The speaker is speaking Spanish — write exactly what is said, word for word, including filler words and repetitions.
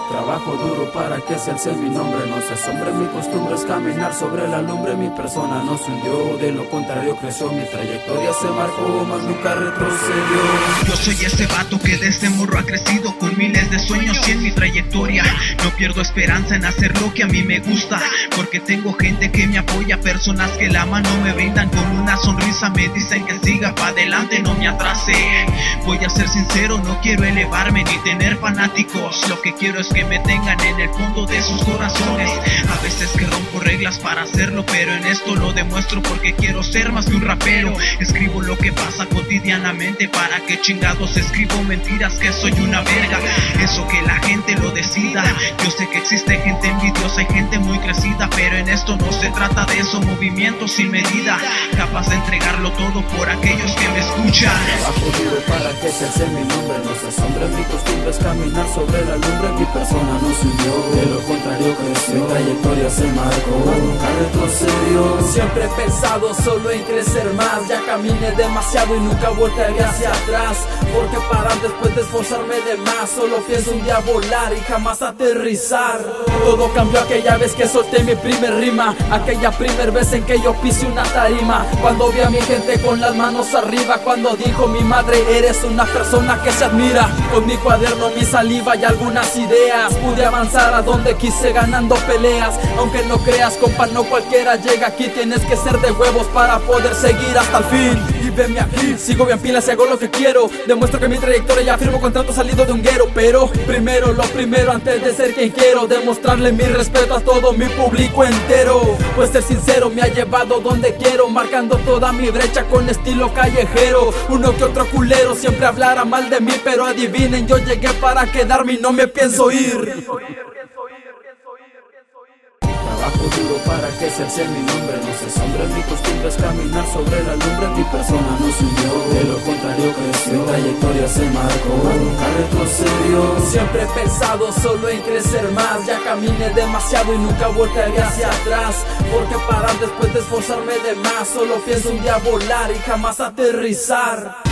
Trabajo duro para que se alce mi nombre, no se asombre, mi costumbre es caminar sobre la lumbre. Mi persona no se hundió, de lo contrario creció, mi trayectoria se marcó, más nunca retrocedió. Yo soy ese vato que desde morro ha crecido con miles de sueños y en mi trayectoria no pierdo esperanza en hacer lo que a mí me gusta, porque tengo gente que me apoya, personas que la mano me brindan con una sonrisa, me dicen que siga pa' adelante, no me atrase. Voy a ser sincero, no quiero elevarme ni tener fanáticos, lo que quiero es que me tengan en el fondo de sus corazones. A veces que rompo reglas para hacerlo, pero en esto lo demuestro porque quiero ser más que un rapero. Escribo lo que pasa cotidianamente, para que chingados escribo mentiras que soy una verga. Eso que la gente lo decida. Yo sé que existe gente envidiosa y gente muy crecida, pero en esto no se trata de eso. Movimientos sin medida, capaz de entregarlo todo por aquellos que me escuchan. Trabajo duro para que se alce mi nombre, no se asombre, mi costumbre es caminar sobre la lumbre. Mi persona no se hundió, de lo contrario creció, mi trayectoria se marcó, nunca retrocedió. Siempre he pensado solo en crecer más, ya caminé demasiado y nunca voltearé hacia atrás, porque parar después de esforzarme de más, solo pienso un día volar y jamás aterrizar. Todo cambió aquella vez que solté mi primer rima, aquella primer vez en que yo pisé una tarima, cuando vi a mi gente con las manos arriba, cuando dijo mi madre eres una persona que se admira. Con mi cuaderno, mi saliva y algunas ideas pude avanzar a donde quise ganando peleas. Aunque no creas, compa, no cualquiera llega aquí, tienes que ser de huevos para poder seguir hasta el fin. Y venme aquí, sigo bien pilas y hago lo que quiero, demuestro que mi trayectoria ya firmo contrato salido de un guero. Pero primero lo primero, antes de ser quien quiero, demostrarle mi respeto a todo mi público entero, pues ser sincero me ha llevado donde quiero, marcando toda mi brecha con estilo callejero. Uno que otro culero siempre hablará mal de mí, pero adivinen, yo llegué para quedarme y no me pienso ir. Trabajo duro para que se alce mi nombre, no se asombre, mi costumbre es caminar sobre la lumbre. Mi persona no se hundió, de lo contrario creció, mi trayectoria se marcó, nunca retrocedió. Siempre he pensado solo en crecer más, ya caminé demasiado y nunca voltearé hacia atrás, porque parar después de esforzarme de más, solo pienso un día volar y jamás aterrizar.